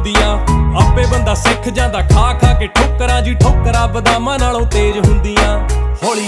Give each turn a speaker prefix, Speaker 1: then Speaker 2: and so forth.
Speaker 1: ਹੁੰਦੀਆਂ। ਆਪੇ ਬੰਦਾ ਸਿੱਖ ਜਾਂਦਾ ਖਾ ਖਾ ਕੇ ਠੋਕਰਾਂ ਜੀ, ਠੋਕਰਾਂ ਬਦਾਮਾਂ ਨਾਲੋਂ ਤੇਜ਼ ਹੁੰਦੀਆਂ। ਹੌਲੀ